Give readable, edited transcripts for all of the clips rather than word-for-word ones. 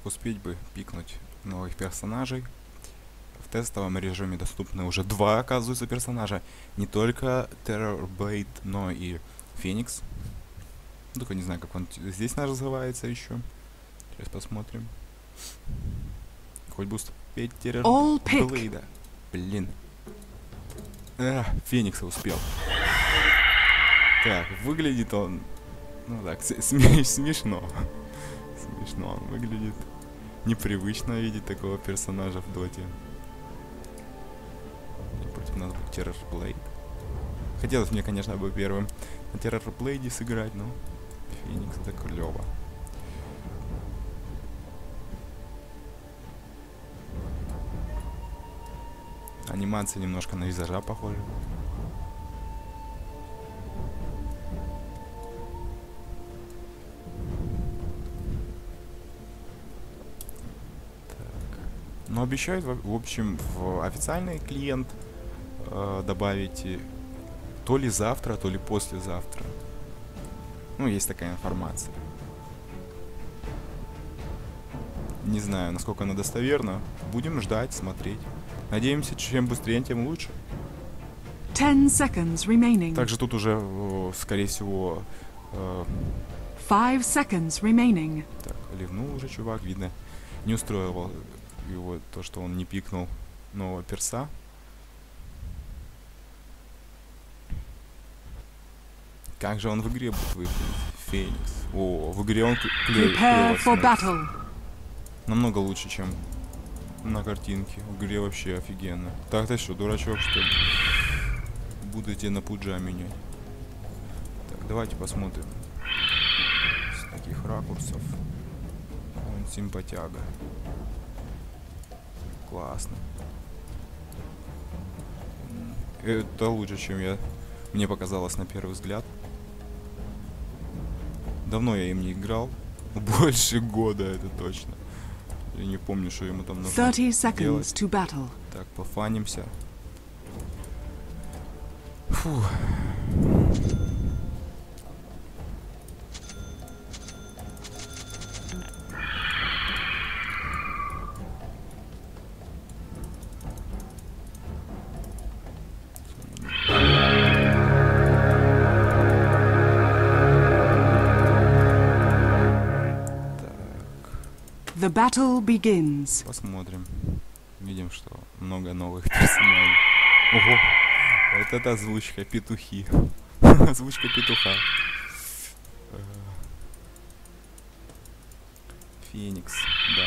так успеть бы пикнуть новых персонажей. В тестовом режиме доступны уже 2, оказывается, персонажа. Не только Terrorblade, но и Феникс. Только не знаю, как он здесь называется еще. Сейчас посмотрим. Хоть бы успеть Terrorblade. Блин. Феникса успел. Так, выглядит он... Ну так, смешно. Смешно он выглядит. Непривычно видеть такого персонажа в доте. Против нас будет Terrorblade. Хотелось мне, конечно, бы первым на Terrorblade сыграть, но Феникс это клево. Анимация немножко на визажа похожа. Но обещают, в общем, в официальный клиент добавить то ли завтра, то ли послезавтра. Ну, есть такая информация. Не знаю, насколько она достоверна. Будем ждать, смотреть. Надеемся, чем быстрее, тем лучше. 10 seconds remaining. Также тут уже, скорее всего... 5 seconds remaining. Так, ливнул уже чувак, видно. Не устроил его то, что он не пикнул нового перса. Как же он в игре будет выглядеть? Феникс. О, в игре он клево смотрится. Намного лучше, чем на картинке. В игре вообще офигенно. Так, ты что, дурачок, что ли? Будете на пуджа менять. Так, давайте посмотрим. С таких ракурсов. Он симпатяга. Классно. Это лучше, чем мне показалось на первый взгляд. Давно я им не играл. Больше года, это точно. Я не помню, что ему там нужно 30 seconds to battle. Так, пофанимся. Фух. The battle begins. Посмотрим. Видим, что много новых персонажей. Ого! Вот это озвучка, петухи. Озвучка петуха. Феникс, да.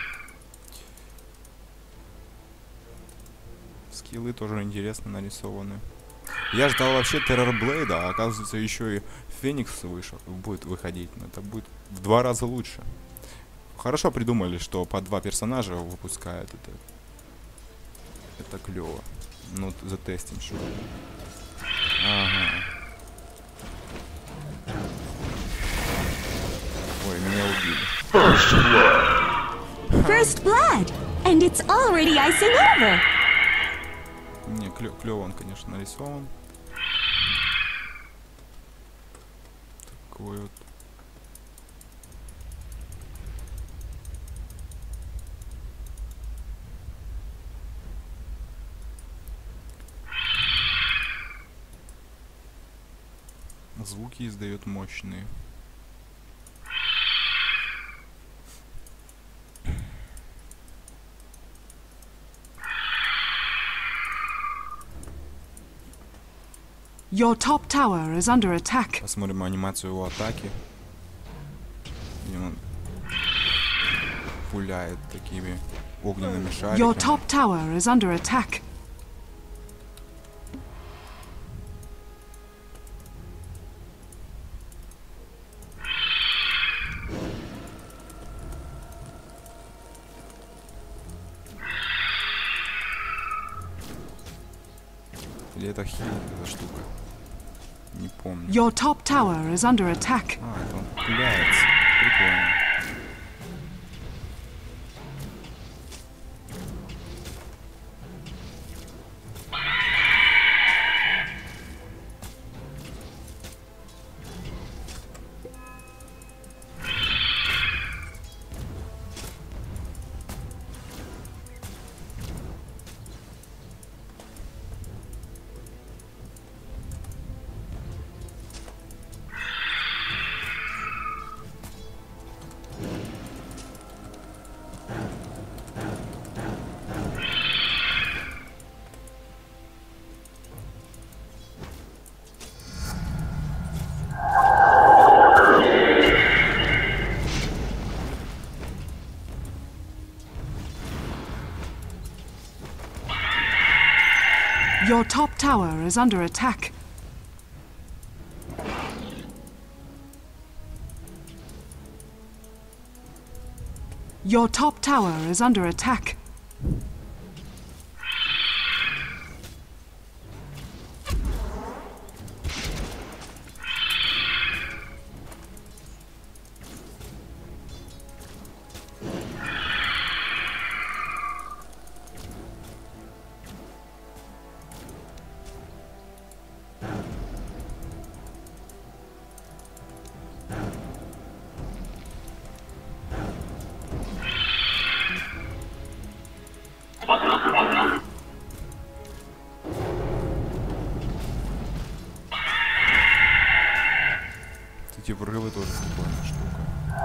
Скиллы тоже интересно нарисованы. Я ждал вообще Terrorblade, а оказывается еще и Феникс будет выходить. Но это будет в 2 раза лучше. Хорошо придумали, что по 2 персонажа выпускают это. Это клево. Ну, затестим, что. Ага. Ой, меня убили. First blood, and it's already icing over. Не, клево он, конечно, нарисован. Такой вот. Звуки издает мощные. Your top tower is under attack. Посмотрим анимацию его атаки. И он пуляет такими огненными шариками. Your top tower is under attack. Или это хил, эта штука? Не помню. Your top tower is under attack. А, это он пуляется. Прикольно. Your top tower is under attack. Your top tower is under attack. Эти прорывы тоже прикольная штука.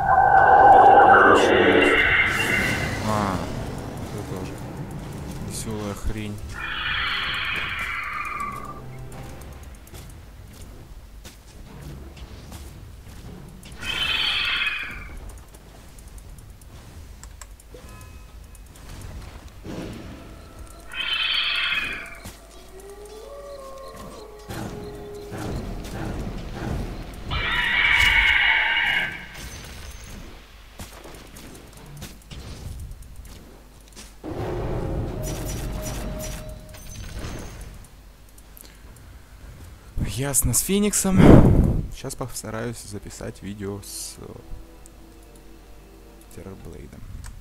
Это тоже веселая хрень. Ясно, с Фениксом. Сейчас постараюсь записать видео с Террорблейдом.